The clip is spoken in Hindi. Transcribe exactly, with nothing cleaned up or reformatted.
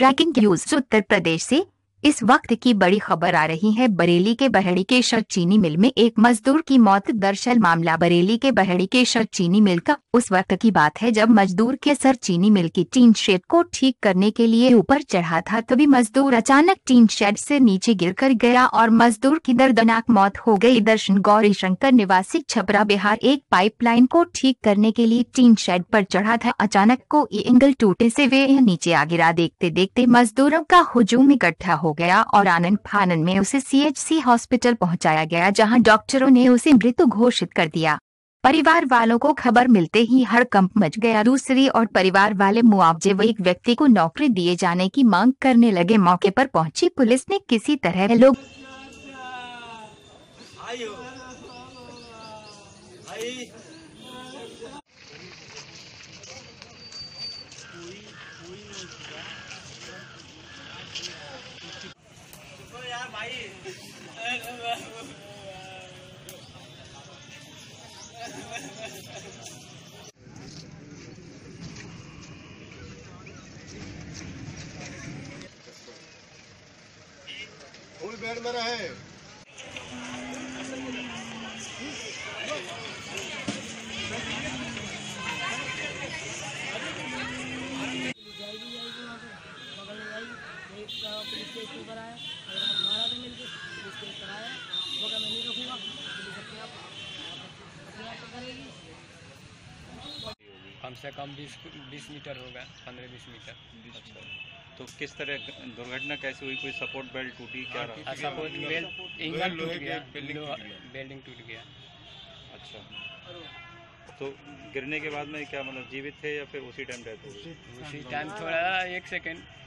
ब्रेकिंग न्यूज उत्तर प्रदेश से इस वक्त की बड़ी खबर आ रही है। बरेली के बहेड़ी के शर चीनी मिल में एक मजदूर की मौत। दरअसल मामला बरेली के बहेड़ी के शर चीनी मिल का उस वक्त की बात है जब मजदूर के सर चीनी मिल की टीन शेड को ठीक करने के लिए ऊपर चढ़ा था, तभी मजदूर अचानक टीन शेड से नीचे गिरकर गया और मजदूर की दर्दनाक मौत हो गई। दर्शन गौरी शंकर निवासी छपरा बिहार एक पाइपलाइन को ठीक करने के लिए टीन शेड पर चढ़ा था। अचानक कोई एंगल टूटे से वे नीचे आ गिरा। देखते देखते मजदूरों का हुजूम इकट्ठा हो गया और आनन फानन में उसे सीएचसी हॉस्पिटल पहुंचाया गया, जहां डॉक्टरों ने उसे मृत घोषित कर दिया। परिवार वालों को खबर मिलते ही हड़कंप मच गया। दूसरी ओर परिवार वाले मुआवजे व एक व्यक्ति को नौकरी दिए जाने की मांग करने लगे। मौके पर पहुंची पुलिस ने किसी तरह लोग यार भाई फुल बेड में रहे। पुलिस केस क्यों कराया? अगर आप मारा तो मिलकर पुलिस केस कराया, वो क्या मैं नहीं रखूँगा, पुलिस अपने आप अपने आप करेगी। कम से कम बीस बीस मीटर होगा, पंद्रह बीस मीटर। अच्छा, तो किस तरह दुर्घटना कैसे हुई? कोई सपोर्ट बेल्ट टूटी क्या रहा? सपोर्ट बेल्ट एंगल टूट गया, बेल्डिंग टूट गया। अच्छा, तो गिरने के बाद में क्या मतलब जीवित थे या फिर उसी टाइम डेथ हो गई? उसी टाइम थोड़ा एक सेकेंड